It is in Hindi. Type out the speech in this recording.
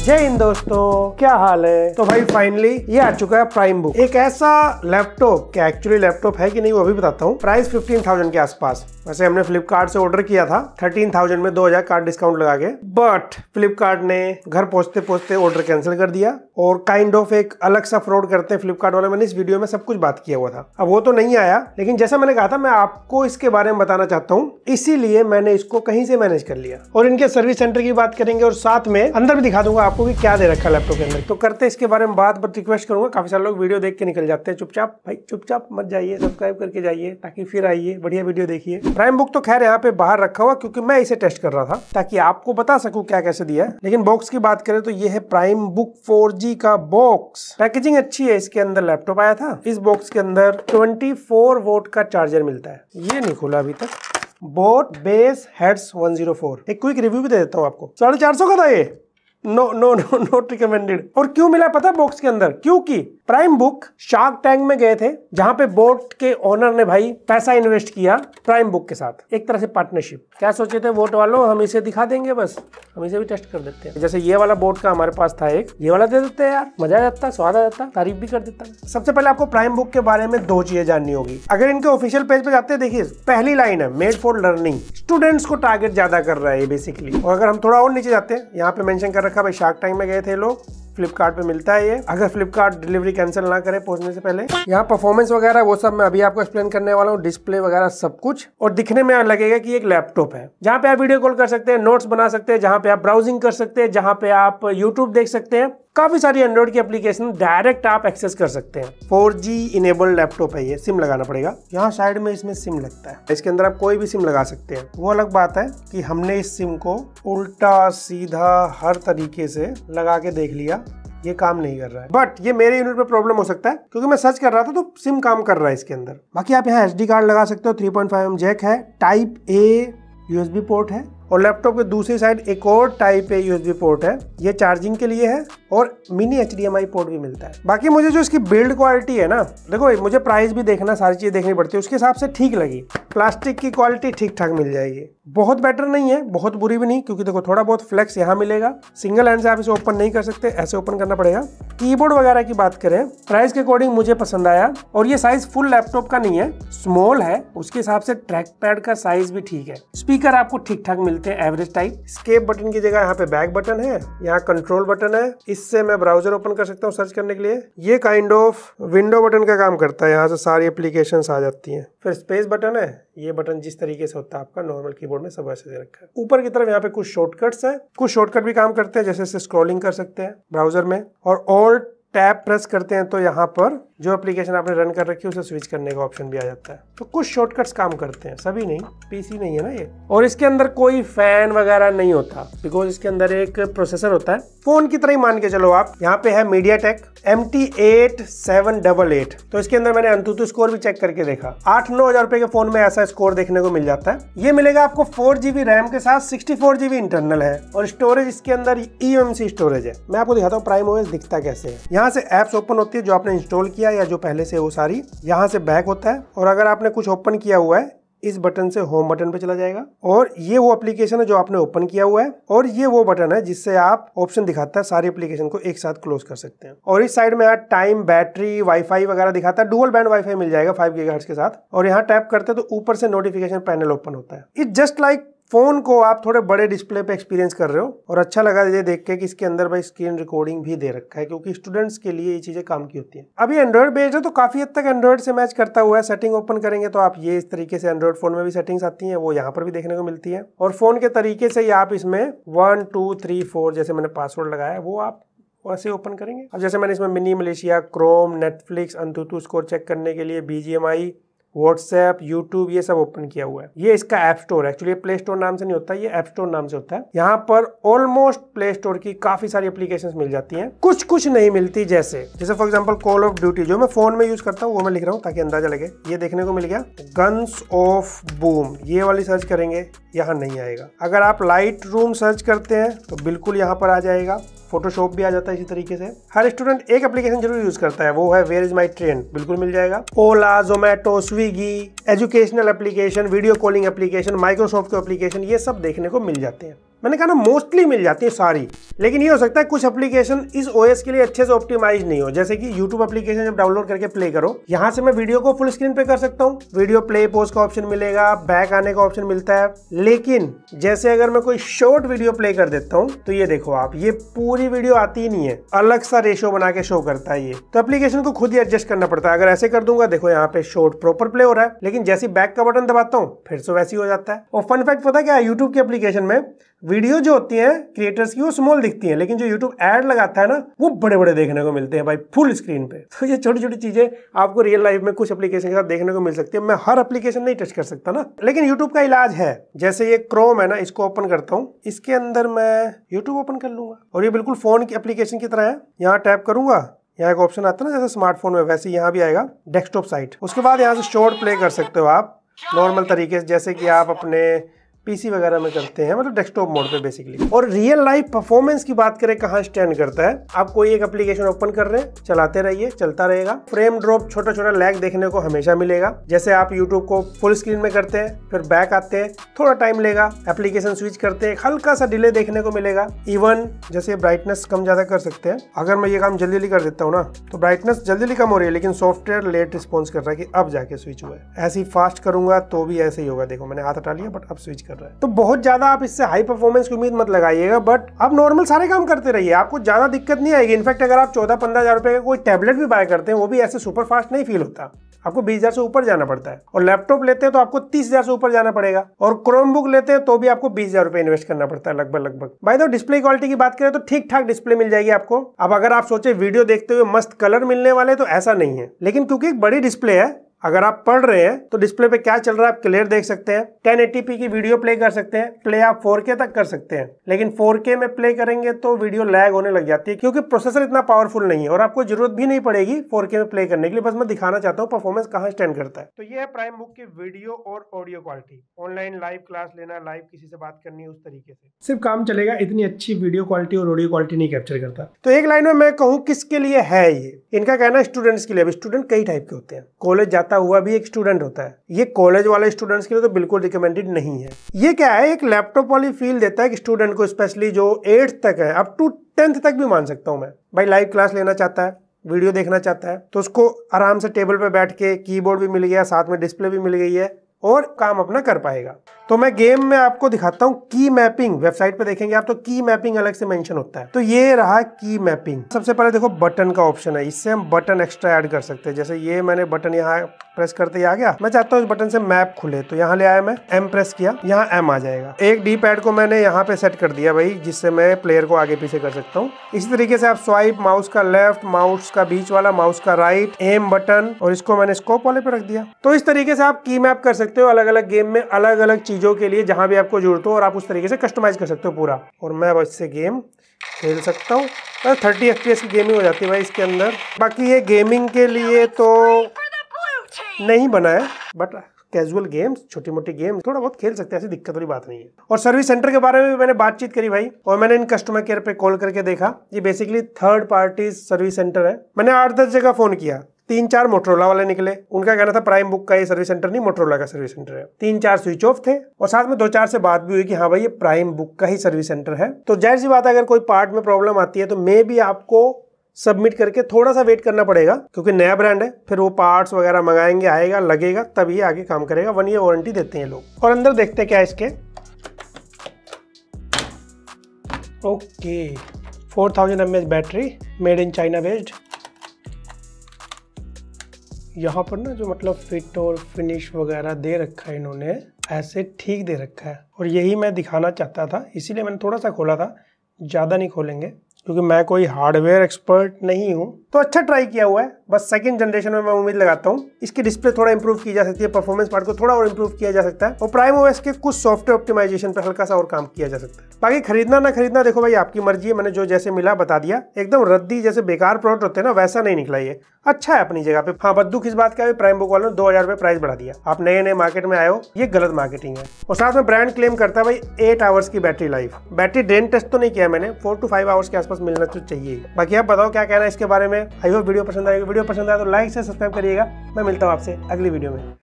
जय हिंद दोस्तों, क्या हाल है। तो भाई फाइनली ये आ चुका है प्राइम बुक, एक ऐसा लैपटॉप, क्या एक्चुअली लैपटॉप है कि नहीं वो अभी बताता हूँ। प्राइस 15,000 के आसपास। वैसे हमने फ्लिपकार्ट से ऑर्डर किया था 13,000 में 2,000 कार्ड डिस्काउंट लगा के, बट फ्लिपकार्ट ने घर पहुंचते पहुंचते ऑर्डर कैंसिल कर दिया और काइंड ऑफ एक अलग सा फ्रॉड करते हैं फ्लिपकार्ट वाले। मैंने इस वीडियो में सब कुछ बात किया हुआ था, अब वो तो नहीं आया, लेकिन जैसा मैंने कहा था मैं आपको इसके बारे में बताना चाहता हूँ, इसीलिए मैंने इसको कहीं से मैनेज कर लिया। और इनके सर्विस सेंटर की बात करेंगे और साथ में अंदर भी दिखा दूंगा आपको कि क्या दे रखा है लैपटॉप के अंदर। तो करते इसके बारे में बात, बट रिक्वेस्ट करूंगा, काफी सारे लोग वीडियो देख के निकल जाते हैं चुपचाप। भाई चुपचाप मत जाइए, सब्सक्राइब करके जाइए ताकि फिर आइए बढ़िया वीडियो देखिए। प्राइम बुक तो खैर यहाँ पे बाहर रखा हुआ क्योंकि मैं इसे टेस्ट कर रहा था ताकि आपको बता सकूं क्या कैसे दिया है। लेकिन बॉक्स की बात करें तो ये है प्राइम बुक 4G का बॉक्स। पैकेजिंग अच्छी है, इसके अंदर लैपटॉप आया था। इस बॉक्स के अंदर 24 वोल्ट का चार्जर मिलता है। ये नहीं खुला अभी तक। Boat Bassheads 104। एक क्विक रिव्यू भी दे देता हूँ आपको। 450 का था ये। No no no not recommended. और क्यों मिला पता बॉक्स के अंदर? क्योंकि प्राइम बुक शार्क टैंक में गए थे, जहां पे बोट के ओनर ने भाई पैसा इन्वेस्ट किया प्राइम बुक के साथ, एक तरह से पार्टनरशिप। क्या सोचे थे बोट वालों, हम इसे दिखा देंगे, बस हम इसे भी टेस्ट कर देते हैं। जैसे ये वाला बोट का हमारे पास था एक, ये वाला दे देते हैं यार, मजा आ जाता, स्वाद आ जाता, तारीफ भी कर देता। सबसे पहले आपको प्राइम बुक के बारे में 2 चीजें जाननी होगी। अगर इनके ऑफिशियल पेज पे जाते हैं, देखिए पहली लाइन है मेड फॉर लर्निंग, स्टूडेंट्स को टारगेट ज्यादा कर रहा है बेसिकली। और अगर हम थोड़ा और नीचे जाते हैं, यहाँ पे मेंशन कर रखा भाई शार्क टैंक में गए थे लोग, फ्लिपकार्ट पे मिलता है ये। अगर फ्लिपकार्ट डिलीवरी कैंसिल ना करे पहुंचने से पहले। यहाँ परफॉर्मेंस वगैरह वो सब मैं अभी आपको एक्सप्लेन करने वाला हूँ, डिस्प्ले वगैरह सब कुछ। और दिखने में लगेगा कि एक लैपटॉप है, जहाँ पे आप वीडियो कॉल कर सकते हैं, नोट्स बना सकते हैं, जहाँ पे आप ब्राउजिंग कर सकते हैं, जहाँ पे आप यूट्यूब देख सकते हैं। काफी सारी एंड्रॉइड की एप्लीकेशन डायरेक्ट आप एक्सेस कर सकते हैं। 4G इनेबल्ड लैपटॉप है ये। सिम लगाना पड़ेगा, यहाँ साइड में इसमें सिम लगता है। इसके अंदर आप कोई भी सिम लगा सकते हैं। वो अलग बात है कि हमने इस सिम को उल्टा सीधा हर तरीके से लगा के देख लिया, ये काम नहीं कर रहा है। बट ये मेरे यूनिट पे प्रॉब्लम हो सकता है क्योंकि मैं सर्च कर रहा था तो सिम काम कर रहा है इसके अंदर। बाकी आप यहाँ SD कार्ड लगा सकते हो, 3.5mm जैक है, टाइप A USB पोर्ट है, और लैपटॉप के दूसरी साइड एक और टाइप A USB पोर्ट है, ये चार्जिंग के लिए है, और मिनी HDMI पोर्ट भी मिलता है। बाकी मुझे जो इसकी बिल्ड क्वालिटी है ना, देखो मुझे प्राइस भी देखना, सारी चीजें देखनी पड़ती है, उसके हिसाब से ठीक लगी। प्लास्टिक की क्वालिटी ठीक ठाक मिल जाएगी, बहुत बेटर नहीं है, बहुत बुरी भी नहीं, क्योंकि देखो थोड़ा बहुत फ्लेक्स यहाँ मिलेगा। सिंगल हैंड से आप इसे ओपन नहीं कर सकते, ऐसे ओपन करना पड़ेगा। कीबोर्ड वगैरह की बात करें, प्राइस के अकॉर्डिंग मुझे पसंद आया, और ये साइज फुल लैपटॉप का नहीं है, स्मॉल है, उसके हिसाब से ट्रैक पैड का साइज भी ठीक है। स्पीकर आपको ठीक ठाक मिलते हैं, एवरेज टाइप। स्केप बटन की जगह यहाँ पे बैक बटन है, यहाँ कंट्रोल बटन है, इससे मैं ब्राउजर ओपन कर सकता हूँ सर्च करने के लिए। ये काइंड ऑफ विंडो बटन का काम करता है, यहाँ से सारी एप्लीकेशंस आ जाती हैं। फिर स्पेस बटन है, ये बटन जिस तरीके से होता है आपका नॉर्मल कीबोर्ड में सब वैसे दे रखा है। ऊपर की तरफ यहाँ पे कुछ शॉर्टकट्स हैं, कुछ शॉर्टकट भी काम करते हैं, जैसे से स्क्रॉलिंग कर सकते हैं ब्राउजर में, और ऑल्ट टैब प्रेस करते हैं तो यहाँ पर जो एप्लीकेशन आपने रन कर रखी है उसे स्विच करने का ऑप्शन भी आ जाता है। तो कुछ शॉर्टकट्स काम करते हैं, सभी नहीं, पीसी नहीं है ना ये। और इसके अंदर कोई फैन वगैरह नहीं होता, बिकॉज इसके अंदर एक प्रोसेसर होता है, फोन की तरह ही मान के चलो आप। यहाँ पे है MediaTek MT8788। तो इसके अंदर मैंने अंतुतु स्कोर भी चेक करके देखा, 8-9 हजार रुपए के फोन में ऐसा स्कोर देखने को मिल जाता है। ये मिलेगा आपको 4GB रैम के साथ, 64GB इंटरनल है, और स्टोरेज इसके अंदर eMMC स्टोरेज है। मैं आपको दिखाता हूँ प्राइम OS दिखता कैसे है। यहाँ से एप्स ओपन होती है जो आपने इंस्टॉल किया या जो पहले से वो सारी, यहाँ से बैक होता है, और अगर आपने कुछ ओपन किया हुआ है इस बटन से होम बटन पे चला जाएगा, और ये वो एप्लीकेशन है जो आपने ओपन किया हुआ है, और ये वो बटन है जिससे आप ऑप्शन दिखाता है सारी एप्लीकेशन को एक साथ क्लोज कर सकते हैं। और इस साइड में यहाँ टाइम, बैटरी, वाईफाई वगैरह दिखाता है। डुअल बैंड वाईफाई मिल जाएगा 5 GHz के साथ, और यहाँ टैप करते हैं तो ऊपर से नोटिफिकेशन पैनल ओपन होता है। इट जस्ट लाइक फोन को आप थोड़े बड़े डिस्प्ले पे एक्सपीरियंस कर रहे हो, और अच्छा लगा ये देख के कि इसके अंदर भाई स्क्रीन रिकॉर्डिंग भी दे रखा है, क्योंकि स्टूडेंट्स के लिए ये चीजें काम की होती हैं। अभी एंड्रॉइड बेस्ड है तो काफी हद तक एंड्रॉइड से मैच करता हुआ है। सेटिंग ओपन करेंगे तो आप ये इस तरीके से एंड्रॉइड फोन में भी सेटिंग्स आती हैं, वो यहाँ पर भी देखने को मिलती है, और फोन के तरीके से ही आप इसमें 1 2 3 4 जैसे मैंने पासवर्ड लगाया है वो आप वैसे ओपन करेंगे। अब जैसे मैंने इसमें Mini Militia, Chrome, Netflix, AnTuTu score check करने के लिए, BGMI, व्हाट्सएप, यूट्यूब, ये सब ओपन किया हुआ है। ये इसका ऐप स्टोर है, एक्चुअली प्ले स्टोर नाम से नहीं होता, ये ऐप स्टोर नाम से होता है। यहाँ पर ऑलमोस्ट प्ले स्टोर की काफी सारी एप्लीकेशंस मिल जाती हैं, कुछ कुछ नहीं मिलती, जैसे for example call of duty जो मैं फोन में यूज करता हूँ वो मैं लिख रहा हूँ ताकि अंदाजा लगे। ये देखने को मिल गया। गन्स ऑफ बूम, ये वाली सर्च करेंगे, यहाँ नहीं आएगा। अगर आप लाइट रूम सर्च करते हैं तो बिल्कुल यहाँ पर आ जाएगा। फोटोशॉप भी आ जाता है इसी तरीके से। हर स्टूडेंट एक एप्लीकेशन जरूर यूज करता है, वो है वेयर इज माई ट्रेन, बिल्कुल मिल जाएगा। Ola, Zomato, Swiggy, educational application, video calling application, Microsoft के एप्लीकेशन, ये सब देखने को मिल जाते हैं। मैंने कहा ना मोस्टली मिल जाती है सारी, लेकिन ये हो सकता है कुछ एप्लीकेशन इस ओएस के लिए अच्छे से ऑप्टिमाइज नहीं हो। जैसे कि यूट्यूब एप्लीकेशन जब डाउनलोड करके प्ले करो, यहाँ से मैं वीडियो को फुल स्क्रीन पे कर सकता हूँ, वीडियो प्ले पोज का ऑप्शन मिलेगा, बैक आने का ऑप्शन मिलता है। लेकिन जैसे अगर मैं कोई शॉर्ट वीडियो प्ले कर देता हूँ तो ये देखो आप, ये पूरी वीडियो आती ही नहीं है, अलग सा रेशो बना के शो करता है ये। तो एप्लीकेशन को खुद ही एडजस्ट करना पड़ता है। अगर ऐसे कर दूंगा, देखो यहाँ पे शॉर्ट प्रॉपर प्ले हो रहा है, लेकिन जैसे बैक का बटन दबाता हूँ फिर से वैसे ही हो जाता है। और फन फैक्ट पता क्या है, यूट्यूब की एप्लीकेशन में वीडियो जो होती है क्रिएटर्स की वो स्मॉल दिखती है, लेकिन जो यूट्यूब ऐड लगाता है ना वो बड़े बड़े देखने को मिलते हैं भाई फुल स्क्रीन पे। तो ये छोटी छोटी चीजें आपको रियल लाइफ में कुछ एप्लीकेशन के साथ देखने को मिल सकती है। मैं हर एप्लीकेशन नहीं टच कर सकता ना, लेकिन यूट्यूब का इलाज है। जैसे ये क्रोम है ना, इसको ओपन करता हूँ, इसके अंदर मैं यूट्यूब ओपन कर लूंगा और ये बिल्कुल फोन की एप्लीकेशन की तरह है। यहाँ टैप करूंगा, यहाँ एक ऑप्शन आता है ना जैसे स्मार्टफोन में, वैसे यहाँ भी आएगा डेस्कटॉप साइट। उसके बाद यहाँ से शॉर्ट प्ले कर सकते हो आप नॉर्मल तरीके से, जैसे कि आप अपने पीसी वगैरह में करते हैं, मतलब डेस्कटॉप मोड पे बेसिकली। और रियल लाइफ परफॉर्मेंस की बात करें कहाँ स्टैंड करता है, आप कोई एक एप्लीकेशन ओपन कर रहे हैं, चलाते रहिए, चलता रहेगा। फ्रेम ड्रॉप, छोटा छोटा लैग देखने को हमेशा मिलेगा। जैसे आप यूट्यूब को फुल स्क्रीन में करते हैं, फिर बैक आते हैं, थोड़ा टाइम लेगा, एप्लीकेशन स्विच करते हैं, हल्का सा डिले देखने को मिलेगा। इवन जैसे ब्राइटनेस कम ज्यादा कर सकते हैं। अगर मैं ये काम जल्दी जल्दी कर देता हूँ ना तो ब्राइटनेस जल्दी जल्दी कम हो रही है, लेकिन सॉफ्टवेयर लेट रिस्पॉन्स कर रहा है कि अब जाके स्विच हुआ है। ऐसे ही फास्ट करूंगा तो भी ऐसे ही होगा। देखो मैंने हाथ हटा लिया बट अब स्विच कर रहा है। तो बहुत ज्यादा आप इससे हाई परफॉर्मेंस की उम्मीद मत लगाइएगा, बट आप नॉर्मल सारे काम करते रहिए, आपको ज्यादा दिक्कत नहीं आएगी। इनफैक्ट अगर आप 14-15 हजार रुपए का कोई टैबलेट भी बाय करते हैं, वो भी ऐसे सुपर फास्ट नहीं फील होता, आपको 20,000 से ऊपर जाना पड़ता है। और लैपटॉप लेते हैं तो आपको 30,000 से ऊपर जाना पड़ेगा, और क्रोम बुक लेते हैं तो भी आपको 20,000 रुपए इन्वेस्ट करना पड़ता है लगभग। By the way display quality की बात करें तो ठीक ठाक डिस्प्ले मिल जाएगी आपको। अब अगर आप सोचे वीडियो देखते हुए मस्त कलर मिलने वाले, तो ऐसा नहीं है, लेकिन क्योंकि एक बड़ी डिस्प्ले है, अगर आप पढ़ रहे हैं तो डिस्प्ले पे क्या चल रहा है आप क्लियर देख सकते हैं। 1080p की वीडियो प्ले कर सकते हैं, प्ले आप 4K तक कर सकते हैं, लेकिन 4K में प्ले करेंगे तो वीडियो लैग होने लग जाती है, क्योंकि प्रोसेसर इतना पावरफुल नहीं है और आपको जरूरत भी नहीं पड़ेगी 4K में प्ले करने के लिए। बस मैं दिखाना चाहता हूँ परफॉर्मेंस कहाँ स्टैंड करता है। तो ये है प्राइम बुक की वीडियो और audio quality. Online live class लेना, लाइव किसी से बात करनी है, उस तरीके से सिर्फ काम चलेगा, इतनी अच्छी वीडियो क्वालिटी और ऑडियो क्वालिटी नहीं कैप्चर करता। तो एक लाइन में मैं कहूँ किसके लिए है ये, इनका कहना है स्टूडेंट्स के लिए। अब स्टूडेंट कई टाइप के होते हैं, कॉलेज जाता हुआ भी एक स्टूडेंट होता है, ये कॉलेज वाले स्टूडेंट्स के लिए तो बिल्कुल रिकमेंडेड नहीं है। ये क्या है, एक लैपटॉप वाली फील देता है कि स्टूडेंट को, स्पेशली जो 8th तक है, अप टू 10th तक भी मान सकता हूं मैं, भाई लाइव क्लास लेना चाहता है, वीडियो देखना चाहता है, तो उसको आराम से टेबल पे बैठ के, कीबोर्ड भी मिल गया, साथ में डिस्प्ले भी मिल गई है और काम अपना कर पाएगा। तो मैं गेम में आपको दिखाता हूँ की मैपिंग। वेबसाइट पे देखेंगे आप तो की मैपिंग अलग से मेंशन होता है। तो ये रहा की मैपिंग। सबसे पहले देखो बटन का ऑप्शन है, इससे हम बटन एक्स्ट्रा ऐड कर सकते हैं। जैसे ये मैंने बटन यहाँ प्रेस करते ही आ गया, मैं चाहता हूँ इस बटन से मैप खुले, तो यहाँ ले आया मैं, एम प्रेस किया, यहाँ एम आ जाएगा। एक डी पैड को मैंने यहाँ पे सेट कर दिया भाई, जिससे मैं प्लेयर को आगे पीछे कर सकता हूँ। इसी तरीके से आप स्वाइप, माउस का लेफ्ट, माउस का बीच वाला, माउस का राइट, एम बटन, और इसको मैंने स्कोप वाले पे रख दिया। तो इस तरीके से आप की मैप कर सकते हो अलग अलग गेम में, अलग अलग चीजों के लिए जहां भी आपको जरूरत हो, और आप उस तरीके से कस्टमाइज कर सकते हो पूरा। और मैं बस से गेम खेल सकता हूँ। 30 FPS की गेमिंग हो जाती है भाई इसके अंदर। बाकी ये गेमिंग के लिए तो नहीं बना है, बट कैजुअल गेम्स, छोटी मोटी गेम थोड़ा बहुत खेल सकते हैं, ऐसी दिक्कत वाली बात नहीं है। और सर्विस सेंटर के बारे में भी मैंने बातचीत करी भाई, और मैंने इन कस्टमर केयर पे कॉल करके देखा। ये basically third party service centre है। मैंने 8-10 जगह फोन किया, 3-4 मोटरोला वाले निकले। उनका कहना था प्राइम बुक का ये सर्विस सेंटर नहीं, मोटरोला का सर्विस सेंटर है। 3-4 स्विच ऑफ थे, और साथ में 2-4 से बात भी हुई कि हाँ भाई ये प्राइम बुक का ही सर्विस सेंटर है। तो जाहिर सी बात है, अगर कोई पार्ट में प्रॉब्लम आती है तो मे भी आपको सबमिट करके थोड़ा सा वेट करना पड़ेगा, क्योंकि नया ब्रांड है। फिर वो पार्ट्स वगैरह मंगाएंगे, आएगा, लगेगा, तभी आगे काम करेगा। 1 ईयर वारंटी देते हैं लोग। और अंदर देखते हैं क्या है इसके। Okay, 4000 mAh battery, made in China based. यहाँ पर ना जो मतलब फिट और फिनिश वगैरह दे रखा है इन्होंने, ऐसे ठीक दे रखा है, और यही मैं दिखाना चाहता था, इसीलिए मैंने थोड़ा सा खोला था, ज़्यादा नहीं खोलेंगे क्योंकि मैं कोई हार्डवेयर एक्सपर्ट नहीं हूँ। तो अच्छा ट्राई किया हुआ है, बस सेकंड जनरेशन में मैं उम्मीद लगाता हूँ इसकी डिस्प्ले थोड़ा इंप्रूव की जा सकती है, परफॉर्मेंस पार्ट को थोड़ा और इंप्रूव किया जा सकता है, और प्राइम ओएस के कुछ सॉफ्टवेयर ऑप्टिमाइजेशन पे हल्का सा और काम किया जा सकता है। बाकी खरीदना ना खरीदना देखो भाई आपकी मर्जी है। मैंने जो जैसे मिला बता दिया। एकदम रद्दी जैसे बेकार प्रोडक्ट होते हैं ना, वैसा नहीं निकला ये, अच्छा है अपनी जगह पे। हाँ, बस दुख इस बात का है प्राइम बुक वालों ने 2000 रुपये प्राइस बढ़ा दिया। आप नए नए मार्केट में आए हो, ये गलत मार्केटिंग है। और साथ में ब्रांड क्लेम करता है भाई 8 आवर्स की battery life. Battery drain test तो नहीं किया मैंने, 4 to 5 आवर्स के आसपास मिलना तो चाहिए। बाकी आप बताओ क्या कहना है इसके बारे में। आई होप वीडियो पसंद आएगी। वीडियो पसंद आए तो लाइक से सब्सक्राइब करिएगा। मैं मिलता हूँ आपसे अगली वीडियो में।